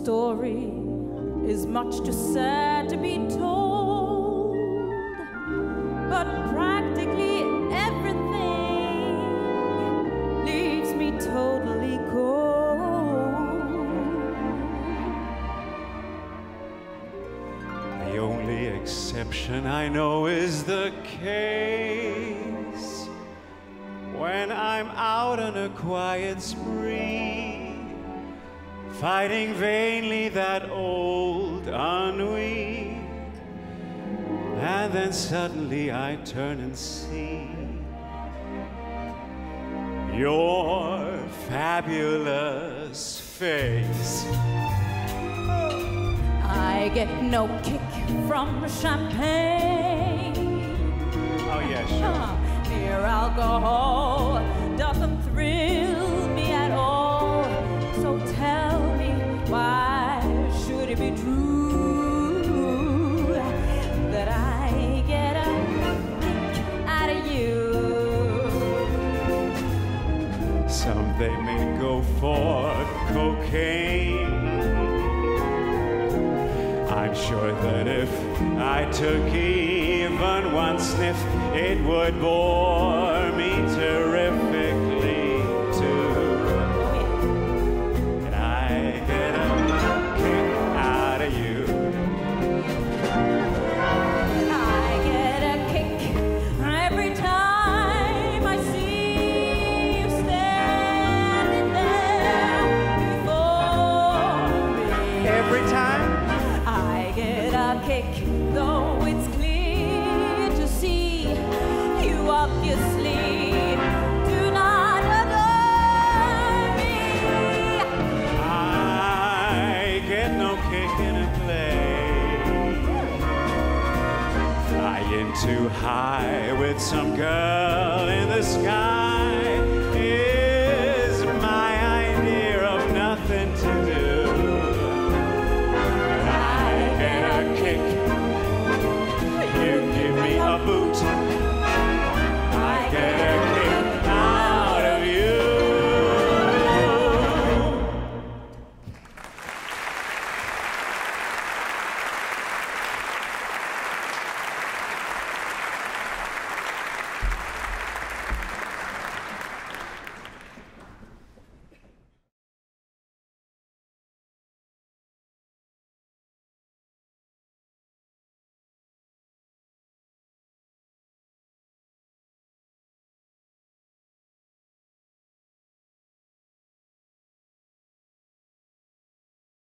story is much too sad to be told, but practically everything leaves me totally cold. The only exception I know is the case when I'm out on a quiet spree, fighting vainly that old ennui, and then suddenly I turn and see your fabulous face. I get no kick from champagne. Oh yeah, sure. Mere alcohol doesn't thrill me at all. So tell me, why should it be true that I get a kick out of you? Some they may go for cocaine. I'm sure that if I took even one sniff, it would bore me terrifically too. And I get a kick out of you. I get a kick every time I see you standing there before me. Every time? I get a kick, though it's clear to see you obviously do not adore me. I get no kick in a play, flying too high with some girl in the sky.